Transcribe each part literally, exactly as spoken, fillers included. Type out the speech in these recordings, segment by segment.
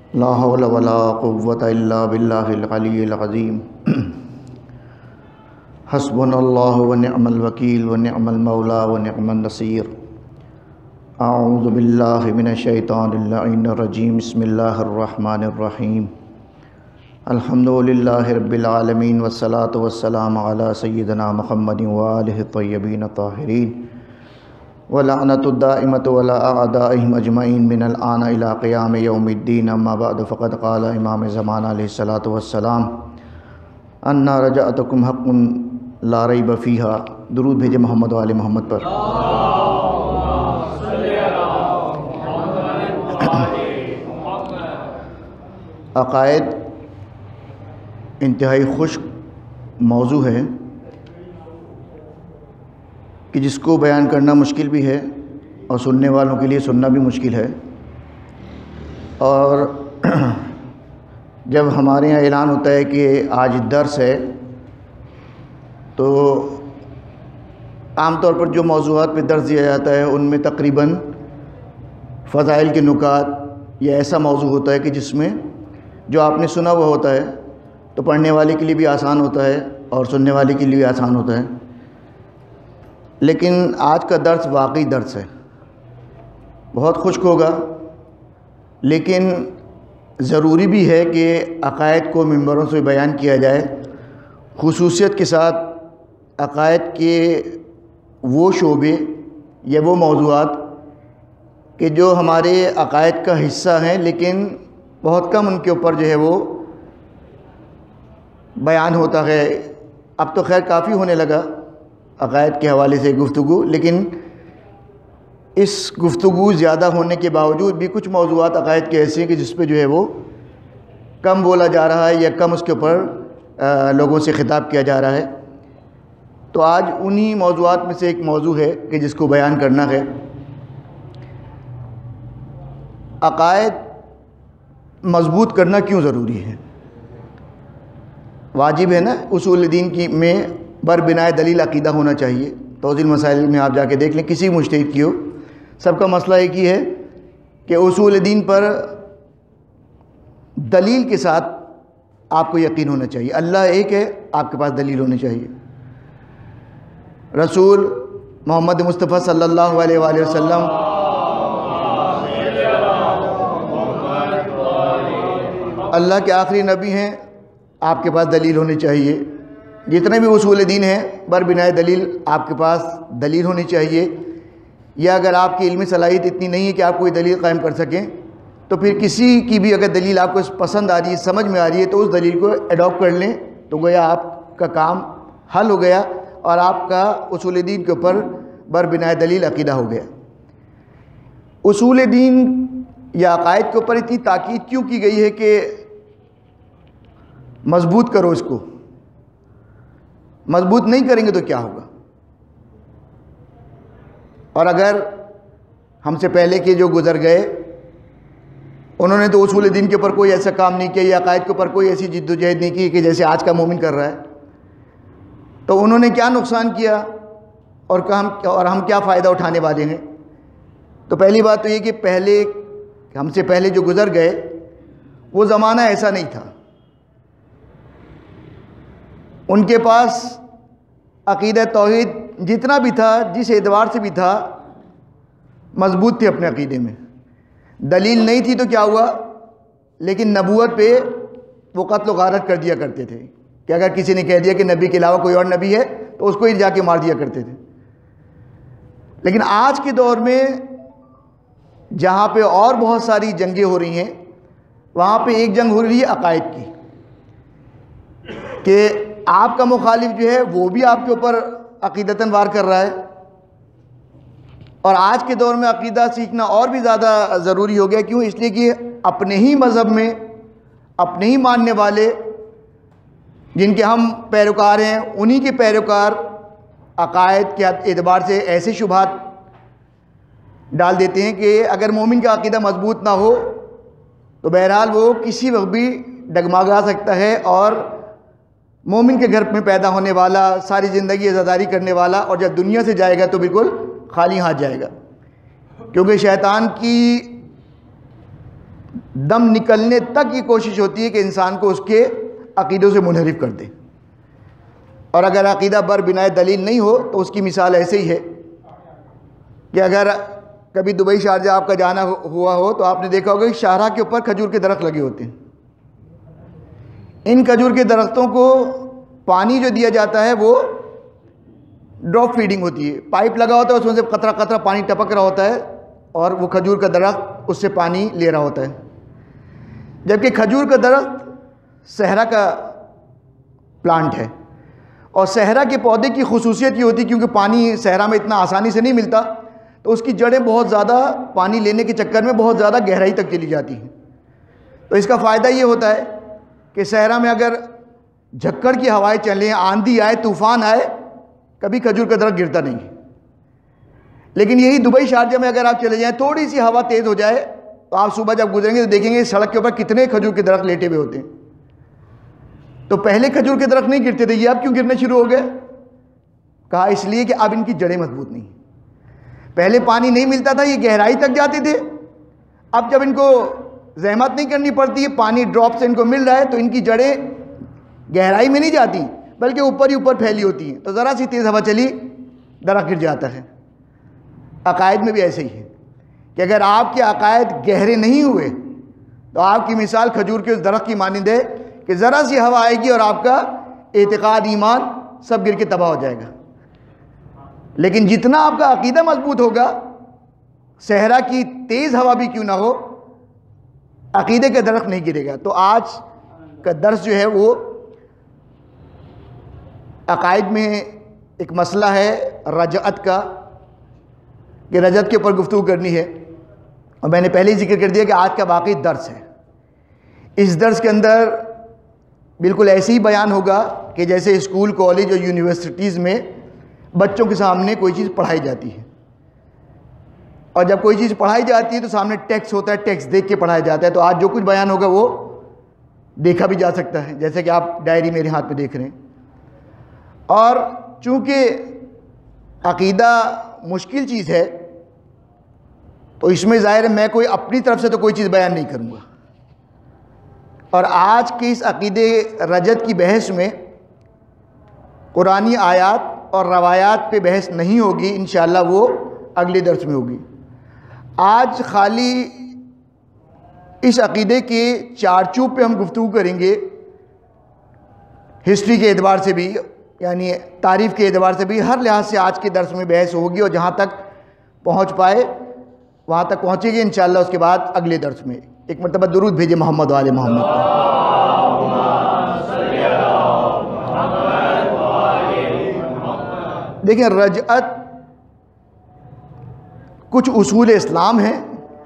لا حول ولا قوة الا باللہ العلی العظیم حسبنا اللہ ونعم الوکیل ونعم المولا ونعم النصیر۔ اعوذ باللہ من الشیطان اللعین الرجیم، بسم اللہ الرحمن الرحیم۔ الحمد للہ رب العالمین والصلاة والسلام علی سیدنا محمد وآلہ الطیبین الطاہرین، ولعنۃ الدائمۃ ولا اعدائہم اجمعین من الآن الی قیام یوم الدین۔ اما بعد فقد قال امام زمان علیہ الصلاۃ والسلام انا رجعتکم حق لا ریب فیہا۔ درود بھیجے محمد و آل محمد پر۔ عقائد انتہائی خشک موضوع ہے کہ جس کو بیان کرنا مشکل بھی ہے اور سننے والوں کے لیے سننا بھی مشکل ہے۔ اور جب ہمارے یہاں اعلان ہوتا ہے کہ آج درس ہے تو عام طور پر جو موضوعات پہ درس دیا جاتا ہے ان میں تقریباً فضائل کے نکات یا ایسا موضوع ہوتا ہے کہ جس میں جو آپ نے سنا ہوا ہوتا ہے تو پڑھنے والے کے لیے بھی آسان ہوتا ہے اور سننے والے کے لیے بھی آسان ہوتا ہے۔ لیکن آج کا درس واقعی درس ہے، بہت خشک ہوگا، لیکن ضروری بھی ہے کہ عقائد کو ممبروں سے بیان کیا جائے، خصوصیت کے ساتھ عقائد کے وہ شعبے یا وہ موضوعات کہ جو ہمارے عقائد کا حصہ ہیں لیکن بہت کم ان کے اوپر جو ہے وہ بیان ہوتا ہے۔ اب تو خیر کافی ہونے لگا عقائد کے حوالے سے گفتگو، لیکن اس گفتگو زیادہ ہونے کے باوجود بھی کچھ موضوعات عقائد کے ایسے ہیں کہ جس پہ جو ہے وہ کم بولا جا رہا ہے یا کم اس کے اوپر لوگوں سے خطاب کیا جا رہا ہے۔ تو آج انہی موضوعات میں سے ایک موضوع ہے کہ جس کو بیان کرنا ہے۔ عقائد مضبوط کرنا کیوں ضروری ہے؟ واجب ہے نا، اصول دین کی میں بر بنائے دلیل عقیدہ ہونا چاہیے۔ توضیح المسائل میں آپ جا کے دیکھ لیں، کسی مجتہد کی ہو، سب کا مسئلہ ایک ہی ہے کہ اصول دین پر دلیل کے ساتھ آپ کو یقین ہونا چاہیے۔ اللہ ایک ہے، آپ کے پاس دلیل ہونی چاہیے۔ رسول محمد مصطفیٰ صلی اللہ علیہ وآلہ وسلم اللہ کے آخری نبی ہیں، آپ کے پاس دلیل ہونی چاہیے۔ جتنے بھی اصول دین ہیں بر بنائے دلیل آپ کے پاس دلیل ہونی چاہیے، یا اگر آپ کی علمی صلاحیت اتنی نہیں ہے کہ آپ کوئی دلیل قائم کر سکیں تو پھر کسی کی بھی اگر دلیل آپ کو پسند آ رہی ہے، سمجھ میں آ رہی ہے تو اس دلیل کو ایڈاپٹ کر لیں، تو گویا آپ کا کام حل ہو گیا اور آپ کا اصول دین کے اوپر بر بنائے دلیل عقیدہ ہو گیا۔ اصول دین یا عقائد کے اوپر اتنی تاکید کیوں کی گئی ہے کہ مضبوط کرو اس کو؟ مضبوط نہیں کریں گے تو کیا ہوگا؟ اور اگر ہم سے پہلے کے جو گزر گئے انہوں نے تو اصول دین کے اوپر کوئی ایسا کام نہیں کیا یا عقائد کے اوپر کوئی ایسی جد و جہد نہیں کی کہ جیسے آج کا مومن کر رہا ہے، تو انہوں نے کیا نقصان کیا اور اور ہم کیا فائدہ اٹھانے والے ہیں؟ تو پہلی بات تو یہ کہ پہلے ہم سے پہلے جو گزر گئے وہ زمانہ ایسا نہیں تھا، ان کے پاس عقیدہ توحید جتنا بھی تھا، جس اعتبار سے بھی تھا، مضبوط تھے اپنے عقیدے میں۔ دلیل نہیں تھی تو کیا ہوا، لیکن نبوت پہ وہ قتل و غارت کر دیا کرتے تھے کہ اگر کسی نے کہہ دیا کہ نبی کے علاوہ کوئی اور نبی ہے تو اس کو ہی جا کے مار دیا کرتے تھے۔ لیکن آج کے دور میں جہاں پہ اور بہت ساری جنگیں ہو رہی ہیں، وہاں پہ ایک جنگ ہو رہی ہے عقائد کی، کہ آپ کا مخالف جو ہے وہ بھی آپ کے اوپر عقیدتاً وار کر رہا ہے۔ اور آج کے دور میں عقیدہ سیکھنا اور بھی زیادہ ضروری ہو گیا۔ کیوں؟ اس لیے کہ اپنے ہی مذہب میں اپنے ہی ماننے والے جن کے ہم پیروکار ہیں، انہی کے پیروکار عقائد کے اعتبار سے ایسے شبہات ڈال دیتے ہیں کہ اگر مومن کا عقیدہ مضبوط نہ ہو تو بہرحال وہ کسی وقت بھی ڈگمگا سکتا ہے اور مومن کے گھر میں پیدا ہونے والا، ساری زندگی عزاداری کرنے والا، اور جب دنیا سے جائے گا تو بالکل خالی ہاتھ جائے گا، کیونکہ شیطان کی دم نکلنے تک یہ کوشش ہوتی ہے کہ انسان کو اس کے عقیدوں سے منحرف کر دے. اور اگر عقیدہ بر بنائے دلیل نہیں ہو تو اس کی مثال ایسے ہی ہے کہ اگر کبھی دبئی شارجہ آپ کا جانا ہوا ہو تو آپ نے دیکھا ہوگا کہ شاہراہ کے اوپر کھجور کے درخت لگے ہوتے ہیں. ان کھجور کے درختوں کو پانی جو دیا جاتا ہے وہ ڈراپ فیڈنگ ہوتی ہے. پائپ لگا ہوتا ہے, اس میں سے قطرہ قطرہ پانی ٹپک رہا ہوتا ہے اور وہ کھجور کا درخت اس سے پانی لے رہا ہوتا ہے. جبکہ کھجور کا درخت صحرا کا پلانٹ ہے, اور صحرا کے پودے کی خصوصیت یہ ہوتی ہے کیونکہ پانی صحرا میں اتنا آسانی سے نہیں ملتا, تو اس کی جڑیں بہت زیادہ پانی لینے کے چکر میں بہت زیادہ گہرائی تک چلی جاتی ہیں. تو اس کا فائدہ یہ ہوتا ہے کہ صحرا میں اگر جھکڑ کی ہوائیں چلیں, آندھی آئے, طوفان آئے, کبھی کھجور کا درخت گرتا نہیں ہے. لیکن یہی دبئی شارجہ میں اگر آپ چلے جائیں, تھوڑی سی ہوا تیز ہو جائے تو آپ صبح جب گزریں گے تو دیکھیں گے سڑک کے اوپر کتنے کھجور کے درخت لیٹے ہوئے ہوتے ہیں. تو پہلے کھجور کے درخت نہیں گرتے تھے, یہ اب کیوں گرنے شروع ہو گئے؟ کہا اس لیے کہ اب ان کی جڑیں مضبوط نہیں. پہلے پانی نہیں ملتا تھا, یہ گہرائی تک جاتے تھے. اب جب ان کو زحمت نہیں کرنی پڑتی ہے, پانی ڈراپ سے ان کو مل رہا ہے, تو ان کی جڑیں گہرائی میں نہیں جاتی بلکہ اوپر ہی اوپر پھیلی ہوتی ہیں. تو ذرا سی تیز ہوا چلی درخت گر جاتا ہے. عقائد میں بھی ایسے ہی ہے کہ اگر آپ کے عقائد گہرے نہیں ہوئے تو آپ کی مثال کھجور کے اس درخت کی مانند ہے کہ ذرا سی ہوا آئے گی اور آپ کا اعتقاد, ایمان سب گر کے تباہ ہو جائے گا. لیکن جتنا آپ کا عقیدہ مضبوط ہوگا, صحرا کی تیز ہوا بھی کیوں نہ ہو, عقیدے کا درخت نہیں گرے گا. تو آج کا درس جو ہے وہ عقائد میں ایک مسئلہ ہے رجعت کا, کہ رجعت کے اوپر گفتگو کرنی ہے. اور میں نے پہلے ہی ذکر کر دیا کہ آج کا باقی درس ہے. اس درس کے اندر بالکل ایسے ہی بیان ہوگا کہ جیسے اسکول, کالج اور یونیورسٹیز میں بچوں کے سامنے کوئی چیز پڑھائی جاتی ہے, اور جب کوئی چیز پڑھائی جاتی ہے تو سامنے ٹیکسٹ ہوتا ہے, ٹیکسٹ دیکھ کے پڑھایا جاتا ہے. تو آج جو کچھ بیان ہوگا وہ دیکھا بھی جا سکتا ہے, جیسے کہ آپ ڈائری میرے ہاتھ میں دیکھ رہے ہیں. اور چونکہ عقیدہ مشکل چیز ہے تو اس میں ظاہر ہے میں کوئی اپنی طرف سے تو کوئی چیز بیان نہیں کروں گا. اور آج کے اس عقیدے رجعت کی بحث میں قرآنی آیات اور روایات پہ بحث نہیں ہوگی, انشاءاللہ وہ اگلے درس میں ہوگی. آج خالی اس عقیدے کے چارچوب پہ ہم گفتگو کریں گے, ہسٹری کے اعتبار سے بھی, یعنی تاریخ کے اعتبار سے بھی, ہر لحاظ سے آج کے درس میں بحث ہوگی, اور جہاں تک پہنچ پائے وہاں تک پہنچے گی انشاءاللہ. اس کے بعد اگلے درس میں ایک مرتبہ درود بھیجے محمد و آل محمد. دیکھیں, رجعت کچھ اصول اسلام ہیں,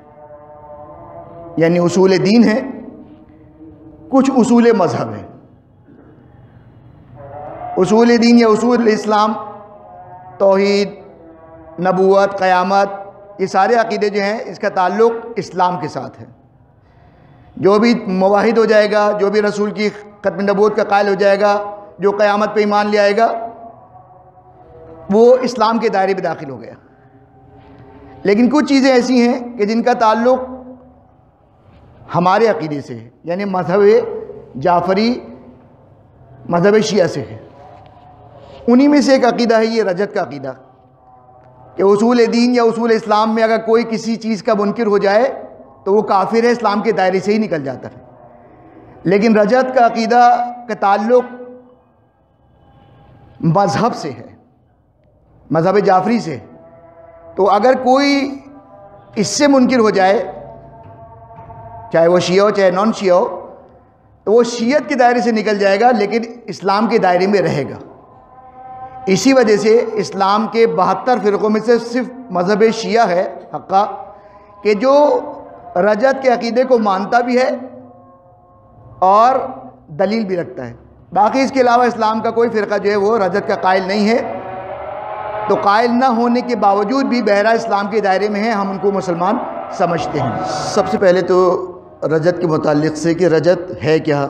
یعنی اصول دین ہیں, کچھ اصول مذہب ہیں. اصول دین یا اصول اسلام, توحید, نبوت, قیامت, یہ سارے عقیدے جو ہیں اس کا تعلق اسلام کے ساتھ ہے. جو بھی موحد ہو جائے گا, جو بھی رسول کی ختم نبوت کا قائل ہو جائے گا, جو قیامت پہ ایمان لے آئے گا, وہ اسلام کے دائرے میں داخل ہو گیا. لیکن کچھ چیزیں ایسی ہیں کہ جن کا تعلق ہمارے عقیدے سے ہے, یعنی مذہب جعفری, مذہب شیعہ سے ہے. انہی میں سے ایک عقیدہ ہے یہ رجعت کا عقیدہ, کہ اصول دین یا اصول اسلام میں اگر کوئی کسی چیز کا منکر ہو جائے تو وہ کافر ہے, اسلام کے دائرے سے ہی نکل جاتا ہے. لیکن رجعت کا عقیدہ کا تعلق مذہب سے ہے, مذہب جعفری سے. تو اگر کوئی اس سے منکر ہو جائے, چاہے وہ شیعہ ہو چاہے نان شیعہ ہو, تو وہ شیعت کے دائرے سے نکل جائے گا لیکن اسلام کے دائرے میں رہے گا. اسی وجہ سے اسلام کے بہتر فرقوں میں سے صرف مذہب شیعہ ہے حقہ کہ جو رجعت کے عقیدے کو مانتا بھی ہے اور دلیل بھی رکھتا ہے. باقی اس کے علاوہ اسلام کا کوئی فرقہ جو ہے وہ رجعت کا قائل نہیں ہے. تو قائل نہ ہونے کے باوجود بھی بہرحال اسلام کے دائرے میں ہیں, ہم ان کو مسلمان سمجھتے ہیں. سب سے پہلے تو رجعت کے متعلق سے کہ رجعت ہے کیا.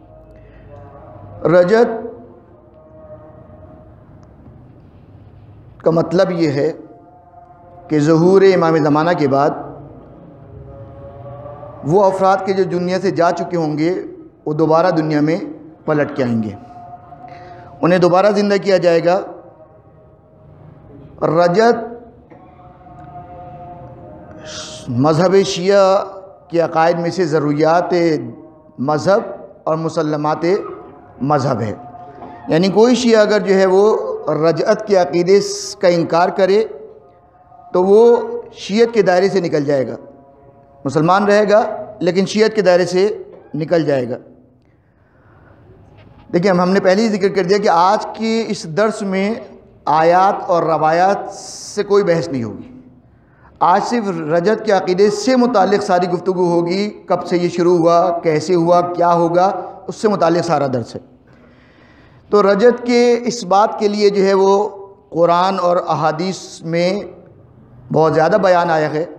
رجعت کا مطلب یہ ہے کہ ظہور امام زمانہ کے بعد وہ افراد کے جو دنیا سے جا چکے ہوں گے وہ دوبارہ دنیا میں پلٹ کے آئیں گے، انہیں دوبارہ زندہ کیا جائے گا۔ رجت مذہب شیعہ کے عقائد میں سے ضروریات مذہب اور مسلمات مذہب ہے، یعنی کوئی شیعہ اگر جو ہے وہ رجعت کے عقیدے کا انکار کرے تو وہ شیعت کے دائرے سے نکل جائے گا، مسلمان رہے گا لیکن شیعت کے دائرے سے نکل جائے گا۔ دیکھیں ہم نے پہلے ہی ذکر کر دیا کہ آج کے اس درس میں آیات اور روایات سے کوئی بحث نہیں ہوگی، آج صرف رجعت کے عقیدے سے متعلق ساری گفتگو ہوگی، کب سے یہ شروع ہوا، کیسے ہوا، کیا ہوگا، اس سے متعلق سارا درس ہے۔ تو رجعت کے اس بات کے لیے جو ہے وہ قرآن اور احادیث میں بہت زیادہ بیان آیا ہے،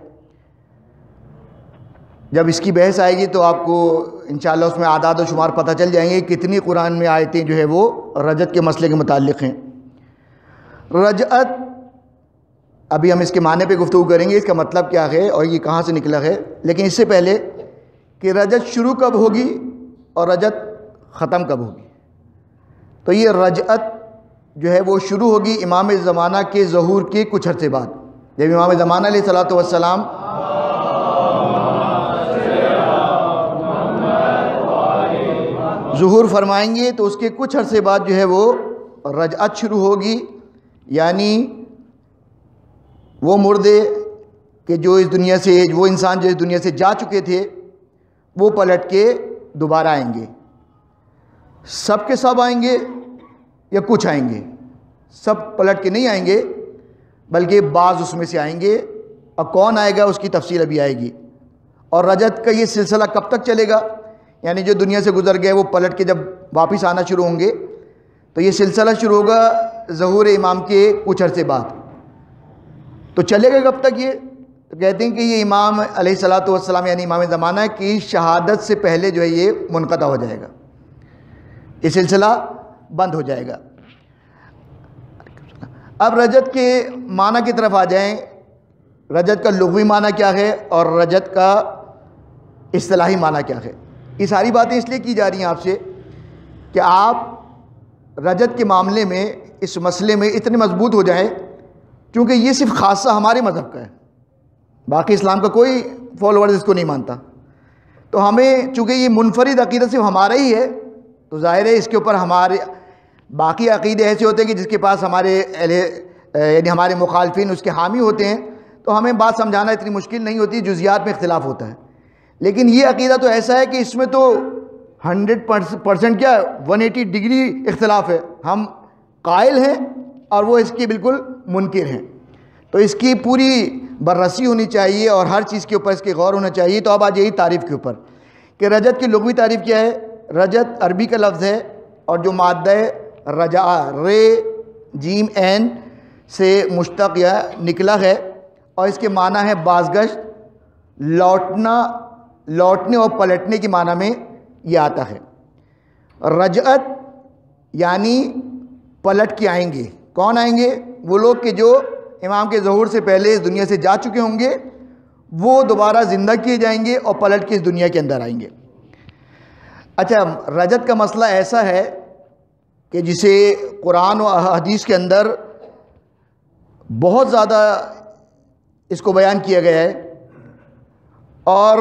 جب اس کی بحث آئے گی تو آپ کو انشاءاللہ اس میں اعداد و شمار پتہ چل جائیں گے کتنی قرآن میں آیتیں جو ہے وہ رجعت کے مسئلے کے متعلق ہیں۔ رجعت ابھی ہم اس کے معنی پہ گفتگو کریں گے، اس کا مطلب کیا ہے اور یہ کہاں سے نکلا ہے، لیکن اس سے پہلے کہ رجعت شروع کب ہوگی اور رجعت ختم کب ہوگی۔ تو یہ رجعت جو ہے وہ شروع ہوگی امام زمانہ کے ظہور کے کچھ عرصے بعد، جب امام زمانہ علیہ الصلوۃ والسلام ظہور فرمائیں گے تو اس کے کچھ عرصے بعد جو ہے وہ رجعت شروع ہوگی، یعنی وہ مردے کہ جو اس دنیا سے وہ انسان جو اس دنیا سے جا چکے تھے وہ پلٹ کے دوبارہ آئیں گے۔ سب کے سب آئیں گے یا کچھ آئیں گے؟ سب پلٹ کے نہیں آئیں گے بلکہ بعض اس میں سے آئیں گے، اور کون آئے گا اس کی تفصیل ابھی آئے گی۔ اور رجعت کا یہ سلسلہ کب تک چلے گا، یعنی جو دنیا سے گزر گئے وہ پلٹ کے جب واپس آنا شروع ہوں گے تو یہ سلسلہ شروع ہوگا ظہور امام کے کچھ عرصے بعد۔ تو چلے گا کب تک یہ؟ تو کہتے ہیں کہ یہ امام علیہ الصلوۃ والسلام یعنی امام زمانہ کی شہادت سے پہلے جو ہے یہ منقطع ہو جائے گا، یہ سلسلہ بند ہو جائے گا۔ اب رجعت کے معنی کی طرف آ جائیں، رجعت کا لغوی معنی کیا ہے اور رجعت کا اصطلاحی معنی کیا ہے۔ یہ ساری باتیں اس لیے کی جا رہی ہیں آپ سے کہ آپ رجعت کے معاملے میں اس مسئلے میں اتنے مضبوط ہو جائیں، کیونکہ یہ صرف خاصہ ہمارے مذہب کا ہے، باقی اسلام کا کوئی فالوورز اس کو نہیں مانتا۔ تو ہمیں چونکہ یہ منفرد عقیدہ صرف ہمارا ہی ہے تو ظاہر ہے اس کے اوپر ہمارے باقی عقیدے ایسے ہوتے ہیں کہ جس کے پاس ہمارے یعنی ہمارے مخالفین اس کے حامی ہوتے ہیں، تو ہمیں بات سمجھانا اتنی مشکل نہیں ہوتی، جزیات میں اختلاف ہوتا ہے۔ لیکن یہ عقیدہ تو ایسا ہے کہ اس میں تو ہنڈریڈ پرسنٹ کیا ون ایٹی ڈگری اختلاف ہے، ہم قائل ہیں اور وہ اس کی بالکل منکر ہیں، تو اس کی پوری بررسی ہونی چاہیے اور ہر چیز کے اوپر اس کے غور ہونا چاہیے۔ تو اب آج یہی تعریف کے اوپر کہ رجعت کی لغوی تعریف کیا ہے۔ رجعت عربی کا لفظ ہے اور جو مادہ رجع رے جیم عین سے مشتق یا نکلا ہے، اور اس کے معنی ہے بازگشت، لوٹنا، لوٹنے اور پلٹنے کے معنی میں یہ آتا ہے۔ رجعت یعنی پلٹ کے آئیں گے، کون آئیں گے؟ وہ لوگ کہ جو امام کے ظہور سے پہلے اس دنیا سے جا چکے ہوں گے، وہ دوبارہ زندہ کیے جائیں گے اور پلٹ کے اس دنیا کے اندر آئیں گے۔ اچھا، رجعت کا مسئلہ ایسا ہے کہ جسے قرآن و حدیث کے اندر بہت زیادہ اس کو بیان کیا گیا ہے، اور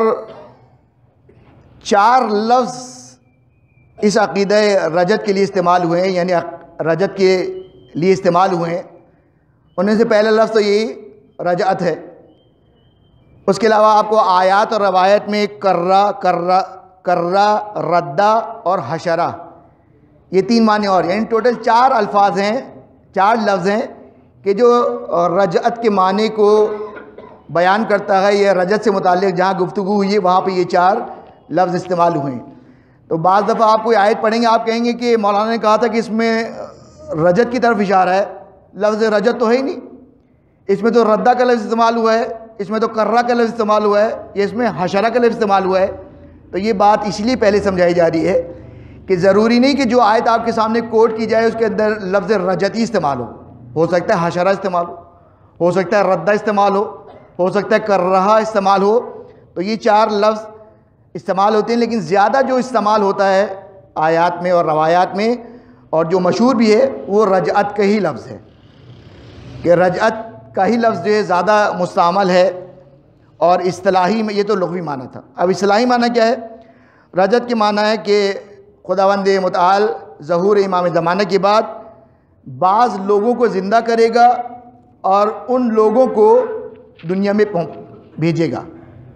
چار لفظ اس عقیدہ رجعت کے لیے استعمال ہوئے ہیں، یعنی رجعت کے لیے استعمال ہوئے ہیں۔ ان میں سے پہلا لفظ تو یہی رجعت ہے۔ اس کے علاوہ آپ کو آیات اور روایت میں کرہ کرہ کرہ ردہ اور حشرہ، یہ تین معنی اور، یعنی ٹوٹل چار الفاظ ہیں، چار لفظ ہیں کہ جو رجعت کے معنی کو بیان کرتا ہے، یا رجعت سے متعلق جہاں گفتگو ہوئی ہے وہاں پہ یہ چار لفظ استعمال ہوئے ہیں۔ تو بعض دفعہ آپ کوئی آیت پڑھیں گے، آپ کہیں گے کہ مولانا نے کہا تھا کہ اس میں رجعت کی طرف اشارہ ہے، لفظ رجعت تو ہے ہی نہیں، اس میں تو ردہ کا لفظ استعمال ہوا ہے، اس میں تو کرہ کا لفظ استعمال ہوا ہے، یا اس میں حشرہ کا لفظ استعمال ہوا ہے۔ تو یہ بات اس لیے پہلے سمجھائی جا رہی ہے کہ ضروری نہیں کہ جو آیت آپ کے سامنے کوٹ کی جائے اس کے اندر لفظ رجعت ہی استعمال ہو، ہو سکتا ہے حشرہ استعمال ہو، ہو سکتا ہے ردہ استعمال ہو، ہو سکتا ہے کرہ استعمال ہو۔ تو یہ چار لفظ استعمال ہوتے ہیں، لیکن زیادہ جو استعمال ہوتا ہے آیات میں اور روایات میں اور جو مشہور بھی ہے وہ رجعت کا ہی لفظ ہے، کہ رجعت کا ہی لفظ جو ہے زیادہ مستعمل ہے، اور اصطلاحی میں یہ تو لغوی معنی تھا۔ اب اصطلاحی معنی کیا ہے؟ رجعت کے معنی ہے کہ خداوند متعال ظہور امام زمانہ کے بعد بعض لوگوں کو زندہ کرے گا اور ان لوگوں کو دنیا میں بھیجے گا۔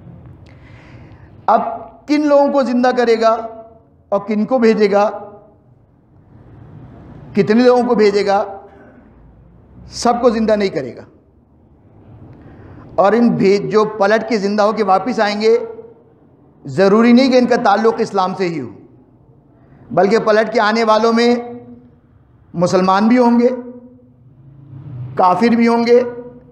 اب کن لوگوں کو زندہ کرے گا اور کن کو بھیجے گا، کتنے لوگوں کو بھیجے گا؟ سب کو زندہ نہیں کرے گا، اور ان بھیج جو پلٹ کے زندہ ہو کے واپس آئیں گے ضروری نہیں کہ ان کا تعلق اسلام سے ہی ہو، بلکہ پلٹ کے آنے والوں میں مسلمان بھی ہوں گے، کافر بھی ہوں گے۔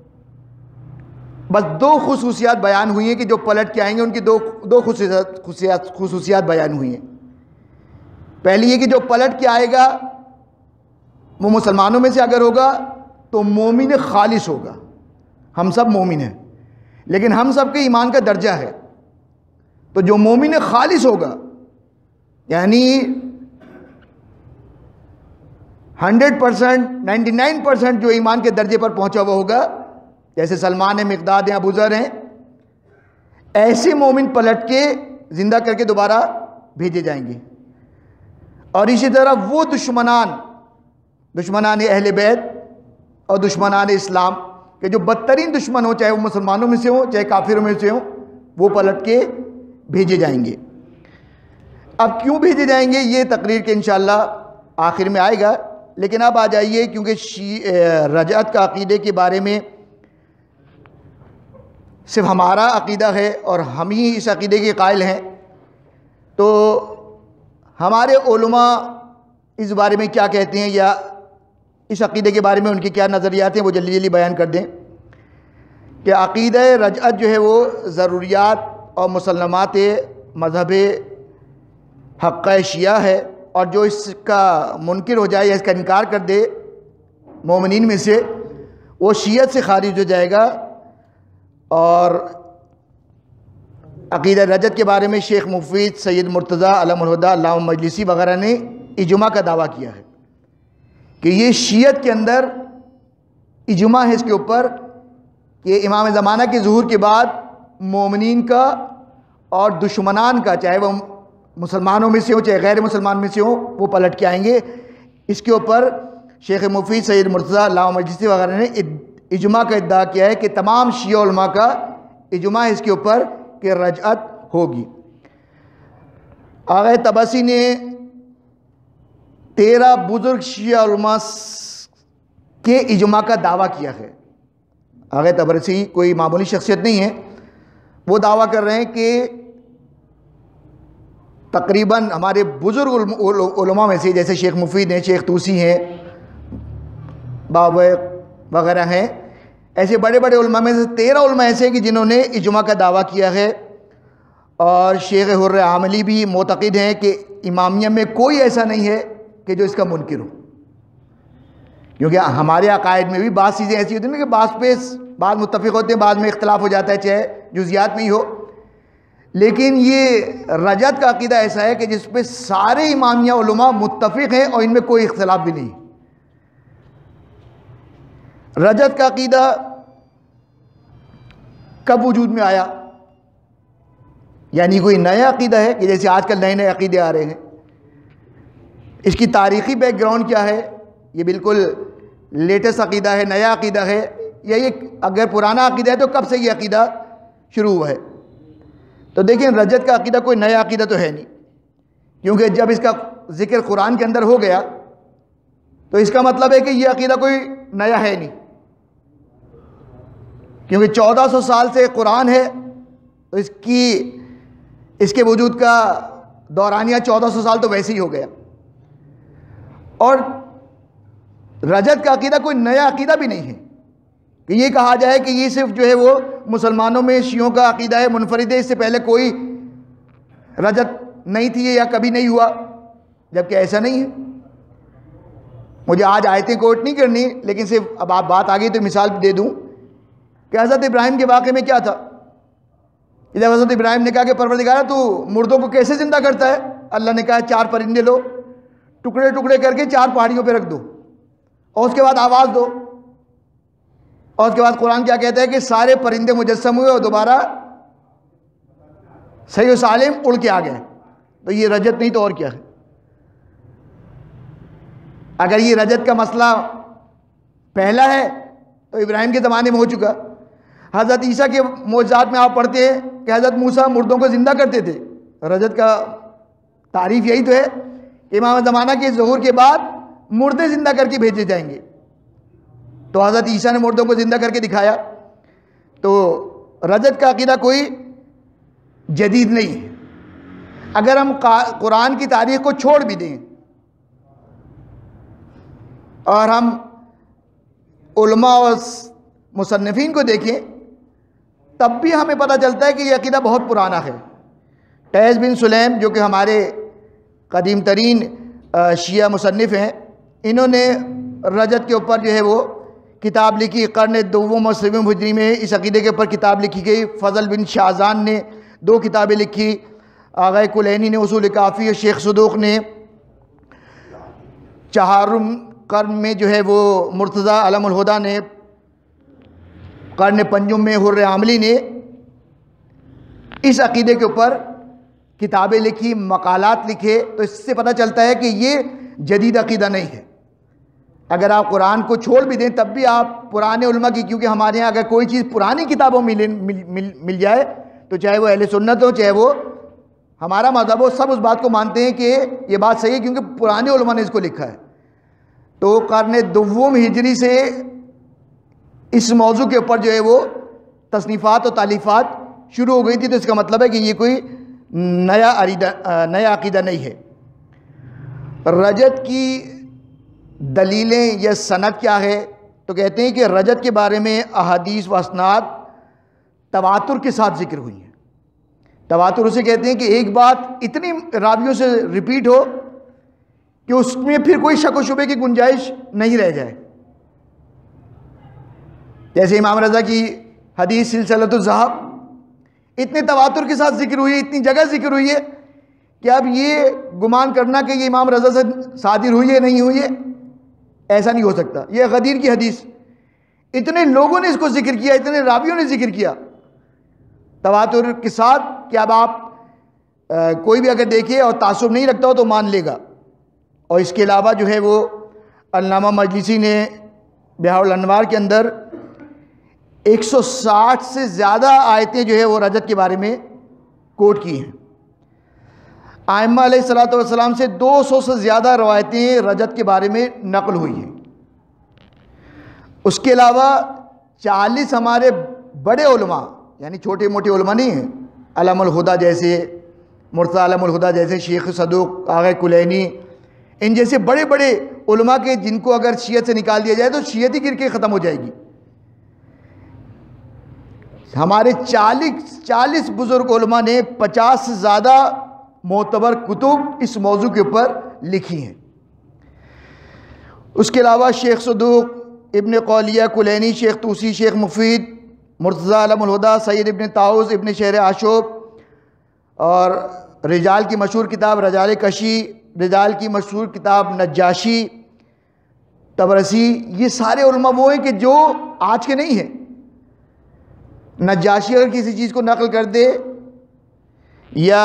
بس دو خصوصیات بیان ہوئی ہیں کہ جو پلٹ کے آئیں گے ان کی دو دو خصوصیات خصوصیات خصوصیات بیان ہوئی ہیں۔ پہلی یہ کہ جو پلٹ کے آئے گا وہ مسلمانوں میں سے اگر ہوگا تو مومن خالص ہوگا۔ ہم سب مومن ہیں، لیکن ہم سب کے ایمان کا درجہ ہے، تو جو مومن خالص ہوگا یعنی hundred percent ninety nine percent جو ایمان کے درجے پر پہنچا ہوا ہوگا، جیسے سلمان ہیں، مقداد ہیں، ابو ذر ہیں، ایسے مومن پلٹ کے زندہ کر کے دوبارہ بھیجے جائیں گے۔ اور اسی طرح وہ دشمنان دشمنان اہل بیت اور دشمنان اسلام کہ جو بدترین دشمن ہو، چاہے وہ مسلمانوں میں سے ہوں چاہے کافروں میں سے ہوں، وہ پلٹ کے بھیجے جائیں گے۔ اب کیوں بھیجے جائیں گے یہ تقریر کے انشاءاللہ آخر میں آئے گا، لیکن اب آ جائیے کیونکہ رجعت کا عقیدے کے بارے میں صرف ہمارا عقیدہ ہے اور ہم ہی اس عقیدے کے قائل ہیں، تو ہمارے علماء اس بارے میں کیا کہتے ہیں یا اس عقیدے کے بارے میں ان کے کیا نظریات ہیں وہ جلدی جلدی بیان کر دیں کہ عقیدہ رجعت جو ہے وہ ضروریات اور مسلمات مذہب حقہ شیعہ ہے، اور جو اس کا منکر ہو جائے یا اس کا انکار کر دے مومنین میں سے وہ شیعت سے خارج ہو جائے گا۔ اور عقیدہ رجعت کے بارے میں شیخ مفید، سید مرتضیٰ علم الہدیٰ، علامہ مجلسی وغیرہ نے اجماع کا دعویٰ کیا ہے کہ یہ شیعت کے اندر اجماع ہے اس کے اوپر کہ امام زمانہ کے ظہور کے بعد مومنین کا اور دشمنان کا، چاہے وہ مسلمانوں میں سے ہو چاہے غیر مسلمان میں سے ہو، وہ پلٹ کے آئیں گے۔ اس کے اوپر شیخ مفید، سید مرتضیٰ، علامہ مجلسی وغیرہ نے اجماع کا ادعا کیا ہے کہ تمام شیعہ علماء کا اجماع ہے اس کے اوپر کہ رجعت ہوگی۔ آغا طبسی نے تیرہ بزرگ شیعہ علماء کے اجماع کا دعویٰ کیا ہے۔ آغا طبسی کوئی معمولی شخصیت نہیں ہے، وہ دعویٰ کر رہے ہیں کہ تقریباً ہمارے بزرگ علماء میں سے جیسے شیخ مفید ہیں، شیخ طوسی ہیں، بابا وغیرہ ہیں، ایسے بڑے بڑے علماء میں سے تیرہ علماء ایسے ہیں کہ جنہوں نے اجماع کا دعویٰ کیا ہے۔ اور شیخ حر عاملی بھی معتقد ہیں کہ امامیہ میں کوئی ایسا نہیں ہے کہ جو اس کا منکر ہو، کیونکہ ہمارے عقائد میں بھی بعض چیزیں ایسی ہوتی ہیں کہ بعض پہ بعض متفق ہوتے ہیں، بعض میں اختلاف ہو جاتا ہے، چاہے جزیات میں ہی ہو، لیکن یہ رجعت کا عقیدہ ایسا ہے کہ جس پہ سارے امامیہ علماء متفق ہیں اور ان میں کوئی اختلاف بھی نہیں۔ رجعت کا عقیدہ کب وجود میں آیا؟ یعنی کوئی نیا عقیدہ ہے کہ جیسے آج کل نئے نئے عقیدے آ رہے ہیں؟ اس کی تاریخی بیک گراؤنڈ کیا ہے؟ یہ بالکل لیٹسٹ عقیدہ ہے، نیا عقیدہ ہے، یا یہ اگر پرانا عقیدہ ہے تو کب سے یہ عقیدہ شروع ہوا ہے؟ تو دیکھیں رجعت کا عقیدہ کوئی نیا عقیدہ تو ہے نہیں، کیونکہ جب اس کا ذکر قرآن کے اندر ہو گیا تو اس کا مطلب ہے کہ یہ عقیدہ کوئی نیا ہے نہیں، کیونکہ چودہ سو سال سے قرآن ہے تو اس کی اس کے وجود کا دورانیہ چودہ سو سال تو ویسے ہی ہو گیا۔ اور رجعت کا عقیدہ کوئی نیا عقیدہ بھی نہیں ہے کہ یہ کہا جائے کہ یہ صرف جو ہے وہ مسلمانوں میں شیعوں کا عقیدہ ہے، منفرد ہے، اس سے پہلے کوئی رجعت نہیں تھی یا کبھی نہیں ہوا، جبکہ ایسا نہیں ہے۔ مجھے آج آیتیں کوٹ نہیں کرنی، لیکن صرف اب آپ بات آ گئی تو مثال دے دوں کہ حضرت ابراہیم کے واقعے میں کیا تھا جب حضرت ابراہیم نے کہا کہ پروردگار تو مردوں کو کیسے زندہ کرتا ہے؟ اللہ نے کہا چار پرندے لو، ٹکڑے ٹکڑے کر کے چار پہاڑیوں پہ رکھ دو اور اس کے بعد آواز دو، اور اس کے بعد قرآن کیا کہتا ہے کہ سارے پرندے مجسم ہوئے اور دوبارہ صحیح و سالم اڑ کے آ گئے۔ تو یہ رجت نہیں تو اور کیا ہے؟ اگر یہ رجت کا مسئلہ پہلا ہے تو ابراہیم کے زمانے میں ہو چکا۔ حضرت عیسیٰ کے معجزات میں آپ پڑھتے ہیں کہ حضرت موسیٰ مردوں کو زندہ کرتے تھے۔ رجت کا تعریف یہی تو ہے کہ امام زمانہ کے ظہور کے بعد مردے زندہ کر کے بھیجے جائیں گے، تو حضرت عیسیٰ نے مردوں کو زندہ کر کے دکھایا۔ تو رجت کا عقیدہ کوئی جدید نہیں ہے۔ اگر ہم قرآن کی تاریخ کو چھوڑ بھی دیں اور ہم علماء اور مصنفین کو دیکھیں تب بھی ہمیں پتہ چلتا ہے کہ یہ عقیدہ بہت پرانا ہے۔ قیس بن سلیم جو کہ ہمارے قدیم ترین شیعہ مصنف ہیں، انہوں نے رجت کے اوپر جو ہے وہ کتاب لکھی، قرن دوم اور سوم ہجری میں اس عقیدے کے اوپر کتاب لکھی گئی۔ فضل بن شاہزان نے دو کتابیں لکھی، آغا کلینی نے اصول کافی اور شیخ صدوق نے چہارم قرن میں جو ہے وہ مرتضی علم الہدیٰ نے قرن پنجم میں حر عاملی نے اس عقیدے کے اوپر کتابیں لکھی، مقالات لکھے۔ تو اس سے پتہ چلتا ہے کہ یہ جدید عقیدہ نہیں ہے۔ اگر آپ قرآن کو چھوڑ بھی دیں تب بھی آپ پرانے علماء کی، کیونکہ ہمارے ہاں اگر کوئی چیز پرانی کتابوں میں مل, مل, مل جائے تو چاہے وہ اہل سنت ہو چاہے وہ ہمارا مذہب ہو، سب اس بات کو مانتے ہیں کہ یہ بات صحیح ہے کیونکہ پرانے علماء نے اس کو لکھا ہے۔ تو قرن دوم ہجری سے اس موضوع کے اوپر جو ہے وہ تصنیفات اور تالیفات شروع ہو گئی تھی، تو اس کا مطلب ہے کہ یہ کوئی نیا عقیدہ نیا عقیدہ نہیں ہے۔ رجت کی دلیلیں یا سند کیا ہے؟ تو کہتے ہیں کہ رجت کے بارے میں احادیث و اسناد تواتر کے ساتھ ذکر ہوئی ہیں۔ تواتر اسے کہتے ہیں کہ ایک بات اتنی راویوں سے ریپیٹ ہو کہ اس میں پھر کوئی شک و شبے کی گنجائش نہیں رہ جائے۔ جیسے امام رضا کی حدیث سلسلۃ الذہب اتنے تواتر کے ساتھ ذکر ہوئی ہے، اتنی جگہ ذکر ہوئی ہے کہ اب یہ گمان کرنا کہ یہ امام رضا سے صادر ہوئی ہے نہیں ہوئی ہے ایسا نہیں ہو سکتا۔ یہ غدیر کی حدیث، اتنے لوگوں نے اس کو ذکر کیا، اتنے راویوں نے ذکر کیا تواتر کے ساتھ کہ اب آپ کوئی بھی اگر دیکھے اور تعصب نہیں رکھتا ہو تو مان لے گا۔ اور اس کے علاوہ جو ہے وہ علامہ مجلسی نے بہار الانوار کے اندر ایک سو ساٹھ سے زیادہ آیتیں جو ہے وہ رجت کے بارے میں کوٹ کی ہیں۔ ائمہ علیہ الصلوۃ والسلام سے دو سو سے زیادہ روایتیں رجت کے بارے میں نقل ہوئی ہیں۔ اس کے علاوہ چالیس ہمارے بڑے علماء، یعنی چھوٹے موٹے علماء نہیں ہیں، علم الہدیٰ جیسے مرتضی علم الہدیٰ جیسے شیخ صدوق، آغا کلینی، ان جیسے بڑے بڑے علماء کے جن کو اگر شیعت سے نکال دیا جائے تو شیعت ہی گر کے ختم ہو جائے گی۔ ہمارے چالیس چالیس بزرگ علماء نے پچاس سے زیادہ معتبر کتب اس موضوع کے اوپر لکھی ہیں۔ اس کے علاوہ شیخ صدوق، ابن قولیہ کلینی، شیخ طوسی، شیخ مفید، مرتضی علم الہدیٰ، سید ابن طاؤس، ابن شہر عاشوب، اور رجال کی مشہور کتاب رجال کشی، رجال کی مشہور کتاب نجاشی، طبرسی، یہ سارے علماء وہ ہیں کہ جو آج کے نہیں ہیں۔ نجاشی اگر کسی چیز کو نقل کر دے یا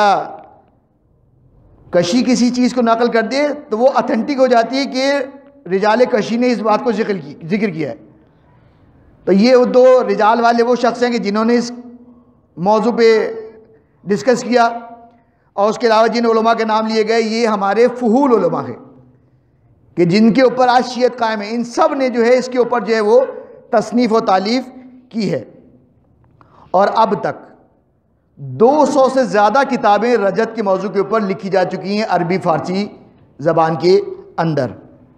کشی کسی چیز کو نقل کر دے تو وہ اتھینٹک ہو جاتی ہے کہ رجال کشی نے اس بات کو ذکر کی ذکر کیا ہے۔ تو یہ دو رجال والے وہ شخص ہیں کہ جنہوں نے اس موضوع پہ ڈسکس کیا، اور اس کے علاوہ جن علماء کے نام لیے گئے یہ ہمارے فحول علماء ہیں کہ جن کے اوپر آج شیعت قائم ہے۔ ان سب نے جو ہے اس کے اوپر جو ہے وہ تصنیف و تالیف کی ہے، اور اب تک دو سو سے زیادہ کتابیں رجت کے موضوع کے اوپر لکھی جا چکی ہیں عربی فارسی زبان کے اندر۔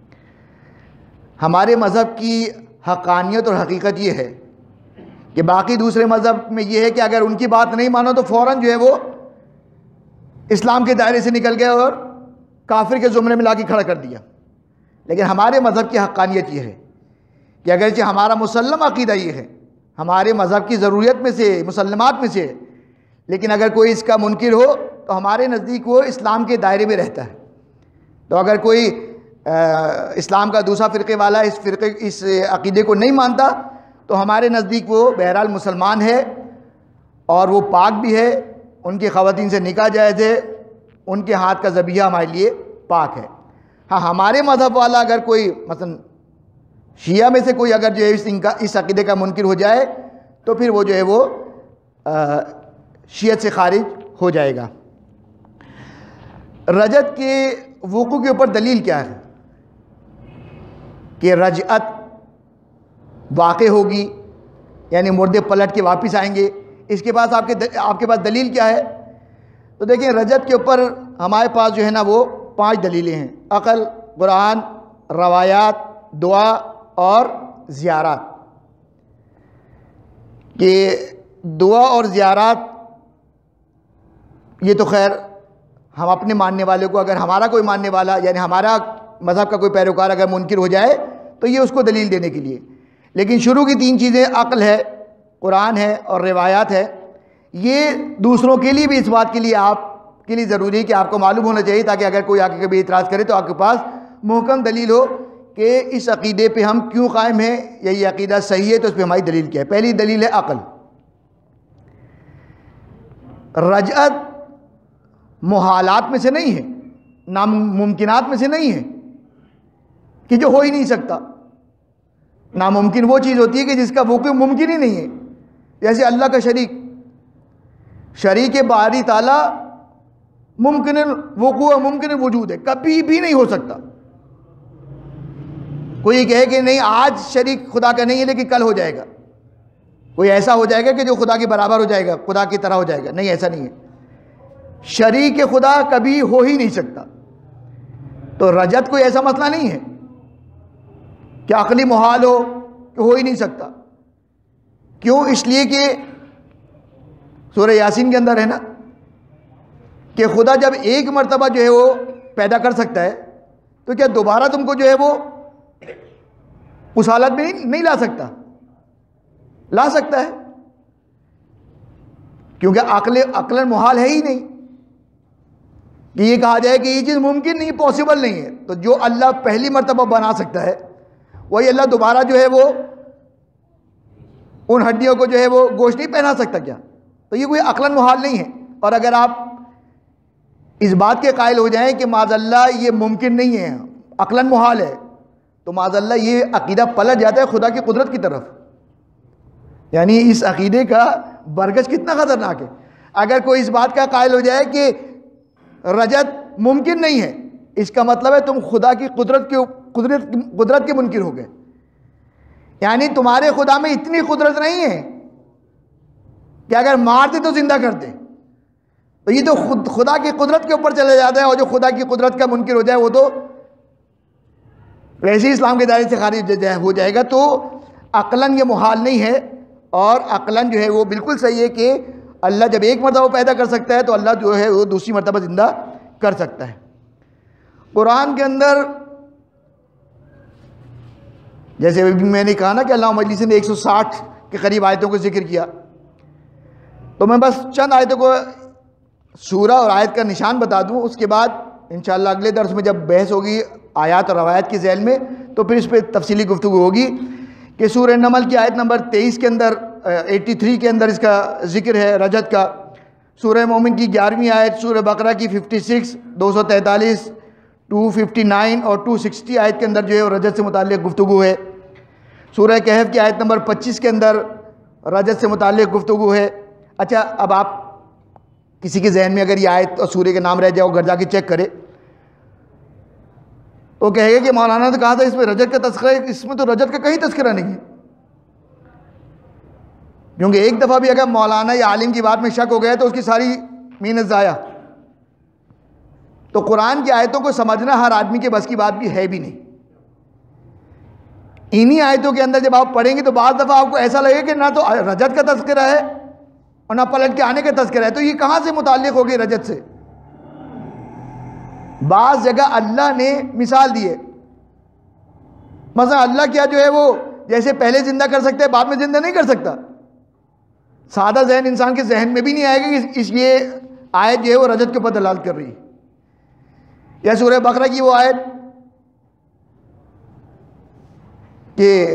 ہمارے مذہب کی حقانیت اور حقیقت یہ ہے کہ باقی دوسرے مذہب میں یہ ہے کہ اگر ان کی بات نہیں مانو تو فوراً جو ہے وہ اسلام کے دائرے سے نکل گئے اور کافر کے زمرے میں لا کے کھڑا کر دیا۔ لیکن ہمارے مذہب کی حقانیت یہ ہے کہ اگرچہ ہمارا مسلم عقیدہ یہ ہے، ہمارے مذہب کی ضروریت میں سے مسلمات میں سے، لیکن اگر کوئی اس کا منکر ہو تو ہمارے نزدیک وہ اسلام کے دائرے میں رہتا ہے. تو اگر کوئی اسلام کا دوسرا فرقے والا اس فرقے اس عقیدے کو نہیں مانتا تو ہمارے نزدیک وہ بہرحال مسلمان ہے اور وہ پاک بھی ہے. ان کی خواتین سے نکاح جائز ہے, ان کے ہاتھ کا ذبیحہ ہمارے لیے پاک ہے. ہاں ہمارے مذہب والا اگر کوئی مثلا شیعہ میں سے کوئی اگر جو ہے اس کا اس عقیدے کا منکر ہو جائے تو پھر وہ جو ہے وہ شیعت سے خارج ہو جائے گا. رجعت کے وقوع کے اوپر دلیل کیا ہے کہ رجعت واقع ہوگی, یعنی مردے پلٹ کے واپس آئیں گے. اس کے پاس آپ کے آپ کے پاس دلیل کیا ہے؟ تو دیکھیں رجعت کے اوپر ہمارے پاس جو ہے نا وہ پانچ دلیلیں ہیں: عقل, قرآن, روایات, دعا اور زیارات. کہ دعا اور زیارات یہ تو خیر ہم اپنے ماننے والے کو, اگر ہمارا کوئی ماننے والا یعنی ہمارا مذہب کا کوئی پیروکار اگر منکر ہو جائے تو یہ اس کو دلیل دینے کے لیے. لیکن شروع کی تین چیزیں عقل ہے, قرآن ہے اور روایات ہے, یہ دوسروں کے لیے بھی اس بات کے لیے آپ کے لیے ضروری ہے کہ آپ کو معلوم ہونا چاہیے, تاکہ اگر کوئی آ کے کبھی اعتراض کرے تو آپ کے پاس محکم دلیل ہو کہ اس عقیدے پہ ہم کیوں قائم ہیں یا یہ عقیدہ صحیح ہے تو اس پہ ہماری دلیل کیا ہے. پہلی دلیل ہے عقل. رجعت محالات میں سے نہیں ہے, ناممکنات میں سے نہیں ہے کہ جو ہو ہی نہیں سکتا. ناممکن وہ چیز ہوتی ہے کہ جس کا وقوع ممکن ہی نہیں ہے. جیسے اللہ کا شریک, شریک باری تعالیٰ ممکن وقوع ممکن وجود ہے, کبھی بھی نہیں ہو سکتا. کوئی کہے کہ نہیں آج شریک خدا کا نہیں ہے لیکن کل ہو جائے گا, کوئی ایسا ہو جائے گا کہ جو خدا کے برابر ہو جائے گا, خدا کی طرح ہو جائے گا, نہیں ایسا نہیں ہے. شریک خدا کبھی ہو ہی نہیں سکتا. تو رجعت کوئی ایسا مسئلہ نہیں ہے کہ عقلی محال ہو کہ ہو ہی نہیں سکتا. کیوں؟ اس لیے کہ سورہ یاسین کے اندر ہے نا کہ خدا جب ایک مرتبہ جو ہے وہ پیدا کر سکتا ہے تو کیا دوبارہ تم کو جو ہے وہ اس حالت میں نہیں لا سکتا؟ لا سکتا ہے, کیونکہ عقل عقل محال ہے ہی نہیں کہ یہ کہا جائے کہ یہ چیز ممکن نہیں, پاسبل نہیں ہے. تو جو اللہ پہلی مرتبہ بنا سکتا ہے وہی اللہ دوبارہ جو ہے وہ ان ہڈیوں کو جو ہے وہ گوشت نہیں پہنا سکتا کیا؟ تو یہ کوئی عقلاً محال نہیں ہے. اور اگر آپ اس بات کے قائل ہو جائیں کہ معاذ اللہ یہ ممکن نہیں ہے, عقلاً محال ہے, تو معاذ اللہ یہ عقیدہ پلٹ جاتا ہے خدا کی قدرت کی طرف. یعنی اس عقیدے کا برگش کتنا خطرناک ہے. اگر کوئی اس بات کا قائل ہو جائے کہ رجعت ممکن نہیں ہے, اس کا مطلب ہے تم خدا کی قدرت کے قدرت قدرت کے منکر ہو گئے. یعنی تمہارے خدا میں اتنی قدرت نہیں ہے کہ اگر مار دے تو زندہ کر دے. تو یہ تو خود خدا کی قدرت کے اوپر چلا جاتا ہے, اور جو خدا کی قدرت کا منکر ہو جائے وہ تو ویسے ہی اسلام کے دائرے سے خارج ہو جائے گا. تو عقلاً یہ محال نہیں ہے, اور عقلاً جو ہے وہ بالکل صحیح ہے کہ اللہ جب ایک مرتبہ پیدا کر سکتا ہے تو اللہ جو ہے وہ دوسری مرتبہ زندہ کر سکتا ہے. قرآن کے اندر جیسے میں نے کہا نا کہ اللہ مجلس نے ایک سو ساٹھ کے قریب آیتوں کو ذکر کیا, تو میں بس چند آیتوں کو سورہ اور آیت کا نشان بتا دوں. اس کے بعد انشاءاللہ اگلے درس میں جب بحث ہوگی آیات اور روایات کی ذیل میں تو پھر اس پہ تفصیلی گفتگو ہوگی. کہ سورہ نمل کی آیت نمبر تیئیس کے اندر ایٹی تھری کے اندر اس کا ذکر ہے رجعت کا. سورہ مومن کی گیارہویں آیت, سورہ بقرہ کی ففٹی سکس, دو سو تینتالیس, ٹو ففٹی نائن اور ٹو سکسٹی آیت کے اندر جو ہے رجعت سے متعلق گفتگو ہے. سورہ کہف کی آیت نمبر پچیس کے اندر رجعت سے متعلق گفتگو ہے. اچھا اب آپ کسی کے ذہن میں اگر یہ آیت اور سورہ کے نام رہ جاؤ گھر جا کے چیک کرے تو کہے گا کہ مولانا نے کہا تھا اس میں رجعت کا تذکرہ ہے, اس میں تو رجعت کا کہیں تذکرہ نہیں ہے. کیونکہ ایک دفعہ بھی اگر مولانا یا عالم کی بات میں شک ہو گیا تو اس کی ساری محنت ضائع. تو قرآن کی آیتوں کو سمجھنا ہر آدمی کے بس کی بات بھی ہے بھی نہیں. انہی آیتوں کے اندر جب آپ پڑھیں گے تو بعض دفعہ آپ کو ایسا لگے کہ نہ تو رجعت کا تذکرہ ہے اور نہ پلٹ کے آنے کا تذکرہ ہے, تو یہ کہاں سے متعلق ہوگی رجعت سے؟ بعض جگہ اللہ نے مثال دی ہے. مثلا اللہ کیا جو ہے وہ جیسے پہلے زندہ کر سکتا ہے بعد میں زندہ نہیں کر سکتا. سادہ ذہن انسان کے ذہن میں بھی نہیں آئے گا کہ اس یہ آیت جو ہے وہ رجت کے اوپر دلالت کر رہی ہے. یا سورہ بقرہ کی وہ آیت کہ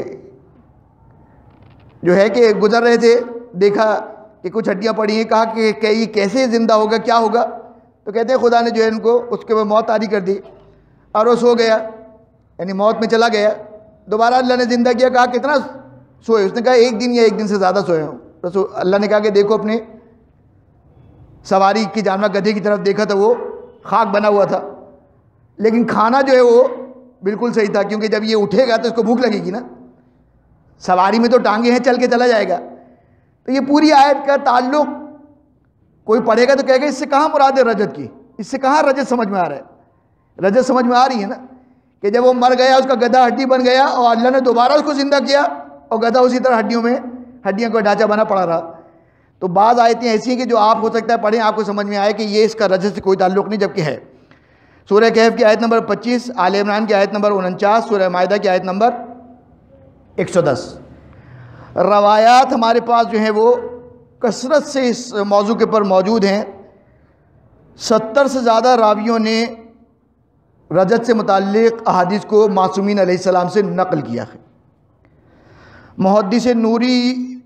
جو ہے کہ گزر رہے تھے، دیکھا کہ کچھ ہڈیاں پڑی ہیں، کہا کہ کہ یہ کیسے زندہ ہوگا، کیا ہوگا؟ تو کہتے ہیں خدا نے جو ہے ان کو اس کے بعد موت عاری کر دی اور وہ سو گیا، یعنی موت میں چلا گیا. دوبارہ اللہ نے زندہ کیا، کہا کتنا سوئے؟ اس نے کہا ایک دن یا ایک دن سے زیادہ سوئے ہوں. رسول اللہ نے کہا کہ دیکھو اپنے سواری کی جانور گدھے کی طرف دیکھا تو وہ خاک بنا ہوا تھا، لیکن کھانا جو ہے وہ بالکل صحیح تھا، کیونکہ جب یہ اٹھے گا تو اس کو بھوک لگے گی نا. سواری میں تو ٹانگیں ہیں، چل کے چلا جائے گا. تو یہ پوری آیت کا تعلق کوئی پڑھے گا تو کہے گا اس سے کہاں مراد ہے رجت کی، اس سے کہاں رجت سمجھ میں آ رہا ہے؟ رجت سمجھ میں آ رہی ہے نا کہ جب وہ مر گیا اس کا گدھا ہڈی بن گیا اور اللہ نے دوبارہ اس کو زندہ کیا اور گدھا اسی طرح ہڈیوں میں ہڈیاں کو ڈھانچہ بنا پڑا رہا. تو بعض آیتیں ایسی ہیں کہ جو آپ ہو سکتا ہے پڑھیں، آپ کو سمجھ میں آئے کہ یہ اس کا رجت سے کوئی تعلق نہیں، جبکہ ہے. سورہ کہف کی آیت نمبر پچیس، آل عمران کی آیت نمبر انچاس، سورہ مائدہ کی آیت نمبر ایک سو دس. روایات ہمارے پاس جو ہیں وہ کثرت سے اس موضوع کے اوپر موجود ہیں. ستر سے زیادہ راویوں نے رجت سے متعلق احادیث کو معصومین علیہ السلام سے نقل کیا ہے. محدث نوری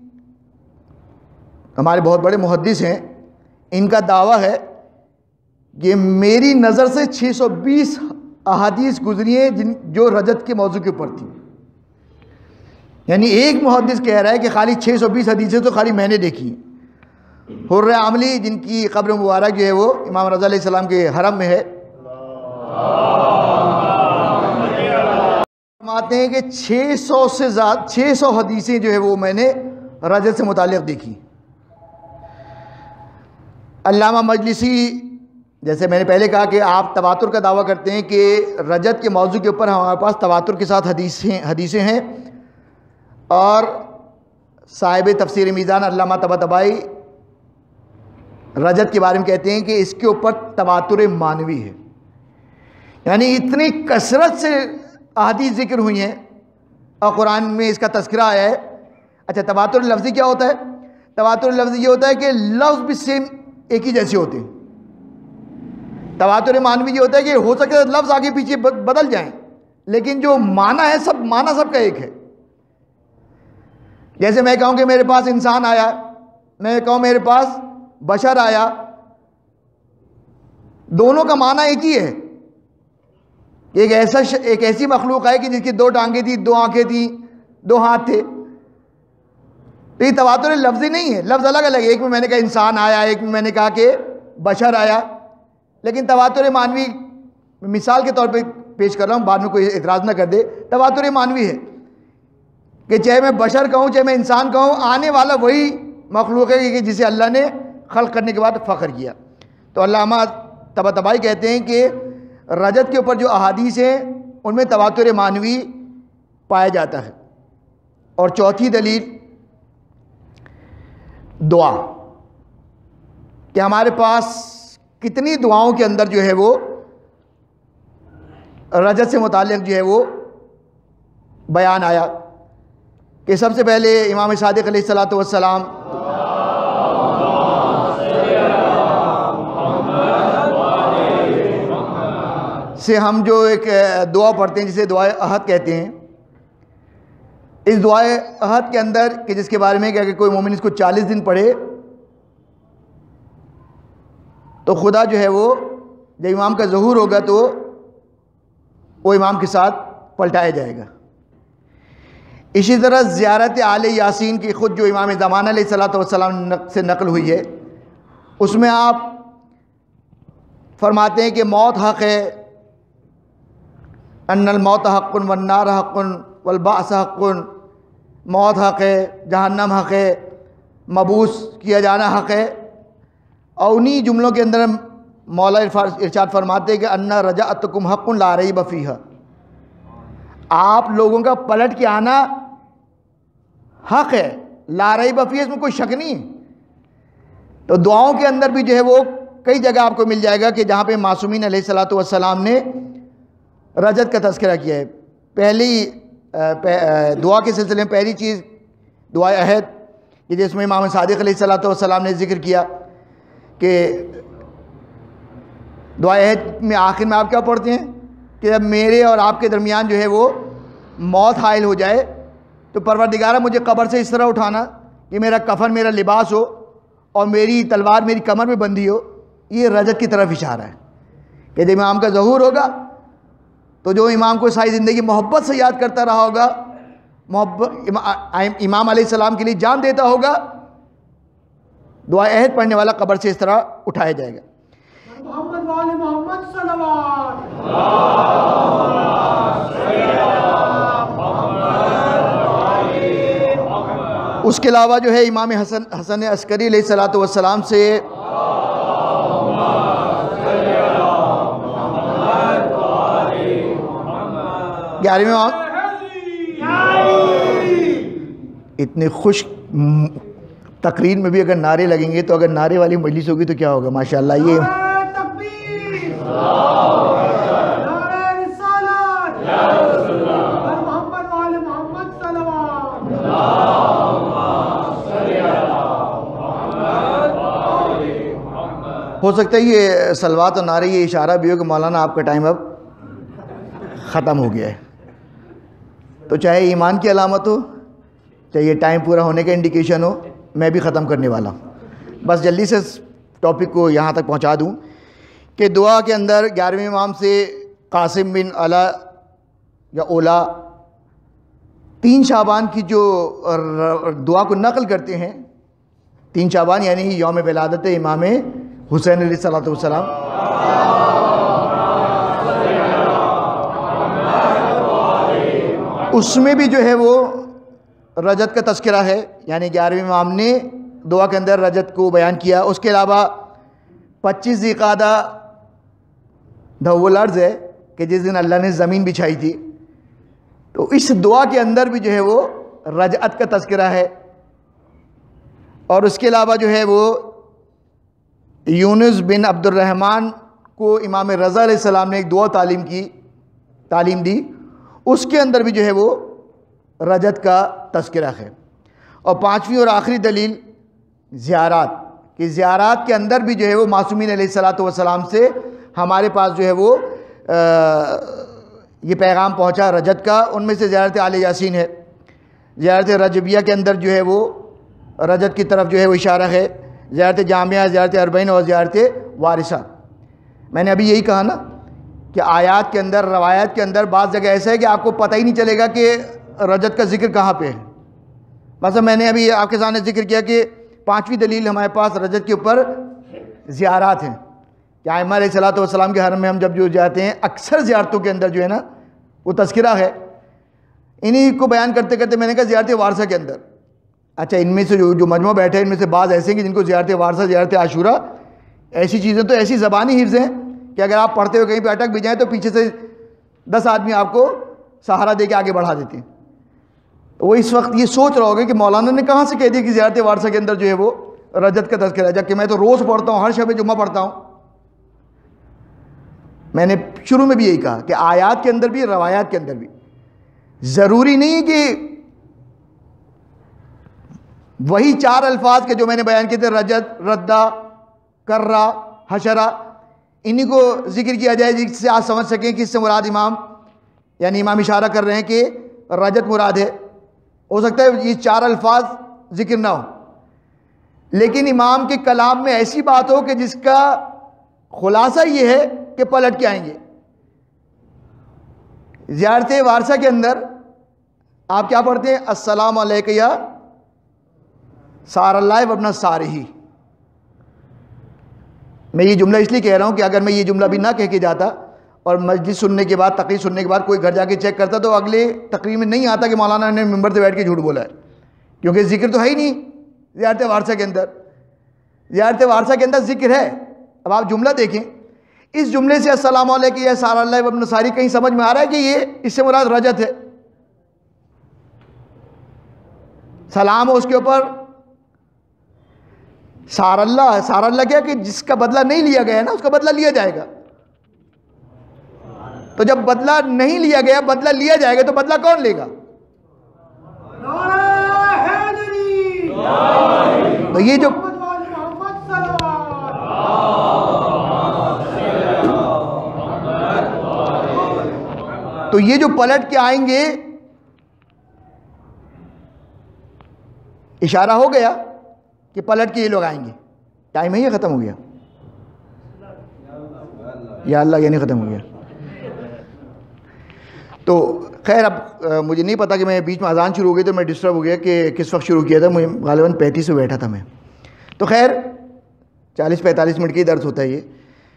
ہمارے بہت بڑے محدث ہیں، ان کا دعویٰ ہے کہ میری نظر سے چھ سو بیس احادیث گزری ہیں جن جو رجت کے موضوع کے اوپر تھی. یعنی ایک محدث کہہ رہا ہے کہ خالی چھ سو بیس حدیثیں تو خالی میں نے دیکھی. حر عاملی جن کی قبر مبارک جو ہے وہ امام رضا علیہ السلام کے حرم میں ہے، فرماتے ہیں کہ چھ سو سے زیادہ چھ سو حدیثیں جو ہے وہ میں نے رجت سے متعلق دیکھی. علامہ مجلسی، جیسے میں نے پہلے کہا کہ آپ تواتر کا دعویٰ کرتے ہیں کہ رجت کے موضوع کے اوپر ہمارے پاس تواتر کے ساتھ حدیثیں حدیثیں ہیں، اور صاحب تفسیر میزان علامہ طباطبائی رجت کے بارے میں کہتے ہیں کہ اس کے اوپر تواتر معنوی ہے. یعنی اتنی کثرت سے احادیث ذکر ہوئی ہیں اور قرآن میں اس کا تذکرہ آیا ہے. اچھا، تواتر لفظی کیا ہوتا ہے؟ تواتر لفظی یہ ہوتا ہے کہ لفظ بھی سیم ایک ہی جیسے ہوتے ہیں. تواتر معنوی یہ ہوتا ہے کہ ہو سکتا ہے لفظ آگے پیچھے بدل جائیں لیکن جو معنی ہے سب معنی سب کا ایک ہے. جیسے میں کہوں کہ میرے پاس انسان آیا، میں کہوں میرے پاس بشر آیا، دونوں کا معنی ایک ہی ہے. ایک ایسا ایک ایسی مخلوق ہے کہ جس کی دو ٹانگیں تھیں، دو آنکھیں تھیں، دو ہاتھ تھے. تو یہ تواتر لفظی نہیں ہے، لفظ الگ الگ ہے. ایک میں میں نے کہا انسان آیا، ایک میں میں نے کہا کہ بشر آیا. لیکن تواتر معنوی مثال کے طور پہ پیش کر رہا ہوں، بعد میں کوئی اعتراض نہ کر دے. تواتر معنوی ہے کہ چاہے میں بشر کہوں چاہے میں انسان کہوں، آنے والا وہی مخلوق ہے کہ جسے اللہ نے خلق کرنے کے بعد فخر کیا. تو علامہ طباطبائی کہتے ہیں کہ رجت کے اوپر جو احادیث ہیں ان میں تواتر معنوی پایا جاتا ہے. اور چوتھی دلیل دعا، کہ ہمارے پاس کتنی دعاؤں کے اندر جو ہے وہ رجت سے متعلق جو ہے وہ بیان آیا. کہ سب سے پہلے امام صادق علیہ الصلوۃ والسلام سے ہم جو ایک دعا پڑھتے ہیں جسے دعائے عہد کہتے ہیں. اس دعائے عہد کے اندر کہ جس کے بارے میں کہ اگر کوئی مومن اس کو چالیس دن پڑھے تو خدا جو ہے وہ جب امام کا ظہور ہوگا تو وہ امام کے ساتھ پلٹایا جائے گا. اسی طرح زیارت آل یاسین کی خود جو امام زمانہ علیہ الصلوۃ والسلام سے نقل ہوئی ہے، اس میں آپ فرماتے ہیں کہ موت حق ہے، ان الموت حق والنار حق والبعث حق، موت حق ہے، جہنم حق ہے، مبعوث کیا جانا حق ہے. اور انہی جملوں کے اندر مولا ارشاد فرماتے ہیں کہ ان رجعتکم حق لا ریب فیہا، آپ لوگوں کا پلٹ کے آنا حق ہے، لا ریب فیہا، اس میں کوئی شک نہیں ہے. تو دعاؤں کے اندر بھی جو ہے وہ کئی جگہ آپ کو مل جائے گا کہ جہاں پہ معصومین علیہ الصلوۃ والسلام نے رجت کا تذکرہ کیا ہے. پہلی دعا کے سلسلے میں پہلی چیز دعائے عہد کہ جس میں امام صادق علیہ الصلوۃ والسلام نے ذکر کیا کہ دعائے عہد میں آخر میں آپ کیا پڑھتے ہیں کہ جب میرے اور آپ کے درمیان جو ہے وہ موت حائل ہو جائے تو پروردگارہ مجھے قبر سے اس طرح اٹھانا کہ میرا کفن میرا لباس ہو اور میری تلوار میری کمر میں بندھی ہو. یہ رجت کی طرف اشارہ ہے کہ جب امام کا ظہور ہوگا تو جو امام کو ساری زندگی محبت سے یاد کرتا رہا ہوگا, محبت امام علیہ السلام کے لیے جان دیتا ہوگا, دعا عہد پڑھنے والا قبر سے اس طرح اٹھایا جائے گا. محمد والے محمد صلوات. اس کے علاوہ جو ہے امام حسن حسن عسکری علیہ الصلوۃ والسلام سے گیارہویں اتنے خوش تقریر میں بھی اگر نعرے لگیں گے تو اگر نعرے والی مجلس ہوگی تو کیا ہوگا ماشاءاللہ. یہ ہو سکتا ہے یہ صلوات و نعرے یہ اشارہ بھی ہو کہ مولانا آپ کا ٹائم اب ختم ہو گیا ہے. تو چاہے ایمان کی علامت ہو, چاہے ٹائم پورا ہونے کا انڈیکیشن ہو, میں بھی ختم کرنے والا ہوں. بس جلدی سے ٹاپک کو یہاں تک پہنچا دوں کہ دعا کے اندر گیارہویں امام سے قاسم بن علا یا اولا تین شعبان کی جو دعا کو نقل کرتے ہیں, تین شعبان یعنی یوم ولادت امام حسین علیہ الصلوۃ والسلام, اس میں بھی جو ہے وہ رجت کا تذکرہ ہے, یعنی گیارہویں امام نے دعا کے اندر رجت کو بیان کیا. اس کے علاوہ پچیس ذی قعدہ دھول ارض ہے کہ جس دن اللہ نے زمین بچھائی تھی, تو اس دعا کے اندر بھی جو ہے وہ رجعت کا تذکرہ ہے. اور اس کے علاوہ جو ہے وہ یونس بن عبد الرحمن کو امام رضا علیہ السلام نے ایک دعا تعلیم کی تعلیم دی, اس کے اندر بھی جو ہے وہ رجت کا تذکرہ ہے. اور پانچویں اور آخری دلیل زیارات, کہ زیارات کے اندر بھی جو ہے وہ معصومین علیہ الصلوۃ والسلام سے ہمارے پاس جو ہے وہ یہ پیغام پہنچا رجت کا. ان میں سے زیارت آل یاسین ہے, زیارت رجبیہ کے اندر جو ہے وہ رجت کی طرف جو ہے وہ اشارہ ہے, زیارت جامعہ, زیارت اربعین اور زیارت وارثہ. میں نے ابھی یہی کہا نا کہ آیات کے اندر روایات کے اندر بعض جگہ ایسا ہے کہ آپ کو پتہ ہی نہیں چلے گا کہ رجت کا ذکر کہاں پہ ہے. مثلا میں نے ابھی آپ کے سامنے ذکر کیا کہ پانچویں دلیل ہمارے پاس رجت کے اوپر زیارات ہیں, کہ ائمہ علیہ الصلوۃ والسلام کے حرم میں ہم جب جو جاتے ہیں اکثر زیارتوں کے اندر جو ہے نا وہ تذکرہ ہے. انہی کو بیان کرتے کرتے میں نے کہا زیارت وارثہ کے اندر, اچھا ان میں سے جو جو مجموعہ بیٹھے ہیں ان میں سے بعض ایسے ہیں کہ جن کو زیارت وارثہ, زیارت عاشورہ, ایسی چیزیں تو ایسی زبانی حفظ ہیں کہ اگر آپ پڑھتے ہوئے کہیں پہ اٹک بھی جائیں تو پیچھے سے دس آدمی آپ کو سہارا دے کے آگے بڑھا دیتے ہیں. وہ اس وقت یہ سوچ رہا ہوگا کہ مولانا نے کہاں سے کہہ دیا کہ زیارت وارثہ کے اندر جو ہے وہ رجت کا تذکرہ ہے, جبکہ میں تو روز پڑھتا ہوں, ہر شب جمعہ پڑھتا ہوں. میں نے شروع میں بھی یہی کہا کہ آیات کے اندر بھی روایات کے اندر بھی ضروری نہیں ہے کہ وہی چار الفاظ کے جو میں نے بیان کیے تھے, رجت, ردہ, کرہ, حشرہ, انہی کو ذکر کیا جائے جس سے آپ سمجھ سکیں کہ اس سے مراد امام یعنی امام اشارہ کر رہے ہیں کہ رجت مراد ہے. ہو سکتا ہے یہ چار الفاظ ذکر نہ ہو, لیکن امام کے کلام میں ایسی بات ہو کہ جس کا خلاصہ یہ ہے کہ پلٹ کے آئیں گے. زیارت وارثہ کے اندر آپ کیا پڑھتے ہیں, السلام علیکہ یا سار اللہ وابن سارہ. میں یہ جملہ اس لیے کہہ رہا ہوں کہ اگر میں یہ جملہ بھی نہ کہہ کے جاتا اور مجلس سننے کے بعد تقریر سننے کے بعد کوئی گھر جا کے چیک کرتا تو اگلے تقریر میں نہیں آتا کہ مولانا نے ممبر سے بیٹھ کے جھوٹ بولا ہے, کیونکہ ذکر تو ہے ہی نہیں زیارت وارثہ کے اندر. زیارت وارثہ کے اندر ذکر ہے. اب آپ جملہ دیکھیں, اس جملے سے السلام علیکم یا سار اللہ وابن ساری کہیں سمجھ میں آ رہا ہے کہ یہ اس سے مراد رجت ہے. سلام ہو اس کے اوپر, سار اللہ, سار اللہ کیا کہ جس کا بدلہ نہیں لیا گیا ہے نا اس کا بدلہ لیا جائے گا. تو جب بدلہ نہیں لیا گیا بدلہ لیا جائے گا تو بدلہ کون لے گا؟ تو یہ جو محمد وال محمد صلوات. تو یہ جو پلٹ کے آئیں گے، اشارہ ہو گیا کہ پلٹ کے یہ لوگ آئیں گے. ٹائم ہے یہ ختم ہو گیا؟ یا اللہ یہ نہیں ختم ہو گیا؟ تو خیر اب مجھے نہیں پتا کہ میں بیچ میں اذان شروع ہو گئی تو میں ڈسٹرب ہو گیا کہ کس وقت شروع کیا تھا. مجھے غالباً پینتیس میں بیٹھا تھا میں. تو خیر چالیس پینتالیس منٹ کی درس ہوتا ہے یہ.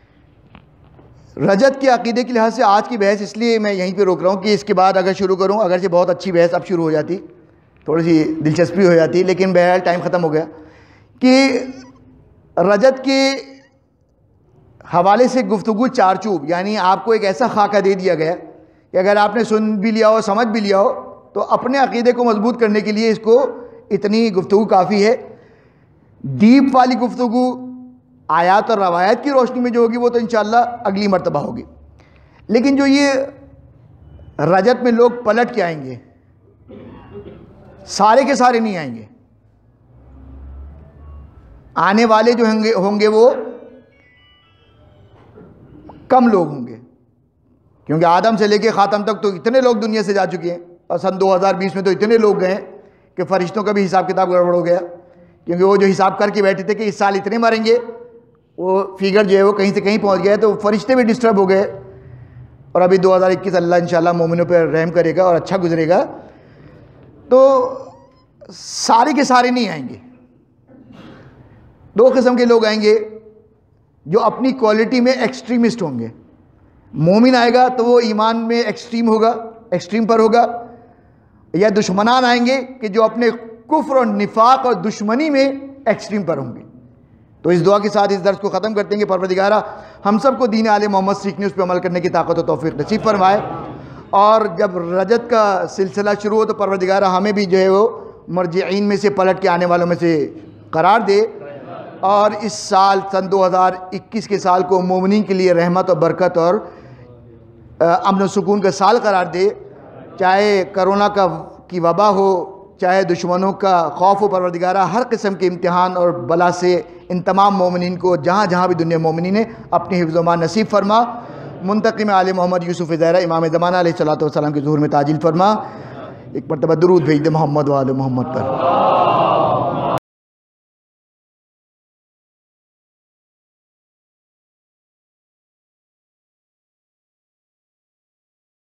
رجت کے عقیدے کے لحاظ سے آج کی بحث اس لیے میں یہیں پہ روک رہا ہوں کہ اس کے بعد اگر شروع کروں، اگرچہ بہت اچھی بحث اب شروع ہو جاتی، تھوڑی سی دلچسپی ہو جاتی، لیکن بہرحال ٹائم ختم ہو گیا. کہ رجت کے حوالے سے گفتگو چارچوب، یعنی آپ کو ایک ایسا خاکہ دے دیا گیا کہ اگر آپ نے سن بھی لیا ہو، سمجھ بھی لیا ہو، تو اپنے عقیدے کو مضبوط کرنے کے لیے اس کو اتنی گفتگو کافی ہے. ڈیپ والی گفتگو آیات اور روایات کی روشنی میں جو ہوگی وہ تو انشاءاللہ اگلی مرتبہ ہوگی. لیکن جو یہ رجت میں لوگ پلٹ کے آئیں گے، سارے کے سارے نہیں آئیں گے. آنے والے جو ہوں گے ہوں گے وہ کم لوگ ہوں گے، کیونکہ آدم سے لے کے خاتم تک تو اتنے لوگ دنیا سے جا چکے ہیں، اور سن دو ہزار بیس میں تو اتنے لوگ گئے کہ فرشتوں کا بھی حساب کتاب گڑبڑ ہو گیا. کیونکہ وہ جو حساب کر کے بیٹھے تھے کہ اس سال اتنے مریں گے، وہ فیگر جو ہے وہ کہیں سے کہیں پہنچ گیا، تو فرشتے بھی ڈسٹرب ہو گئے. اور ابھی دو ہزار اکیس اللہ انشاءاللہ مومنوں پہ رحم کرے گا اور اچھا گزرے گا. تو سارے کے سارے نہیں آئیں گے. دو قسم کے لوگ آئیں گے جو اپنی کوالٹی میں ایکسٹریمسٹ ہوں گے. مومن آئے گا تو وہ ایمان میں ایکسٹریم ہوگا، ایکسٹریم پر ہوگا. یا دشمنان آئیں گے کہ جو اپنے کفر اور نفاق اور دشمنی میں ایکسٹریم پر ہوں گے. تو اس دعا کے ساتھ اس درس کو ختم کرتے ہیں کہ پروردگارہ ہم سب کو دین آل محمد سیکھنے، اس پہ عمل کرنے کی طاقت و توفیق نصیب فرمائے. اور جب رجت کا سلسلہ شروع ہو تو پروردگارہ ہمیں بھی جو ہے وہ مرجعین میں سے، پلٹ کے آنے والوں میں سے قرار دے. اور اس سال سن دو ہزار اکیس کے سال کو مومنین کے لیے رحمت اور برکت اور امن و سکون کا سال قرار دے. چاہے کرونا کا کی وبا ہو، چاہے دشمنوں کا خوف و پروردگارہ، ہر قسم کے امتحان اور بلا سے ان تمام مومنین کو جہاں جہاں بھی دنیا مومنین ہے اپنی حفظ و امان نصیب فرما. منتقم آل محمد یوسف زہرہ امام زمانہ علیہ الصلوۃ والسلام کے ظہور میں تعجیل فرما. ایک مرتبہ درود بھیج دے محمد و آل محمد پر.